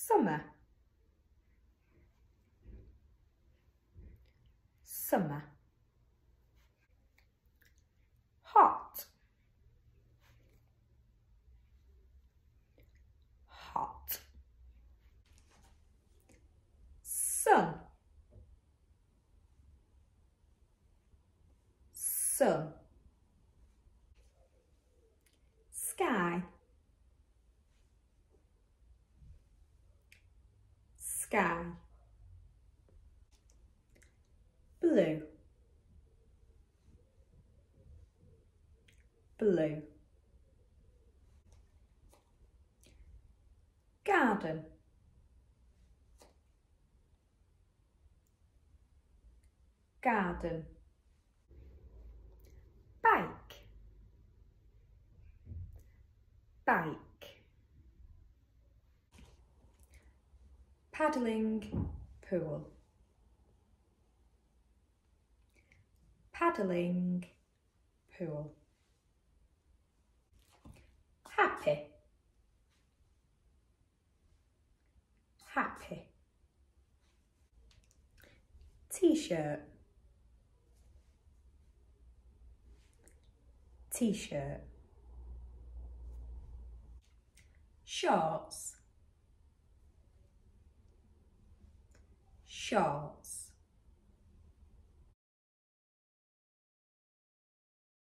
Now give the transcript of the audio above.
summer, summer. Hot, hot. Sun, sun. Sky, sky. Blue, blue. Garden, garden. Bike, bike. Paddling pool, paddling pool. Happy, happy. T-shirt, t-shirt. Shorts, shorts.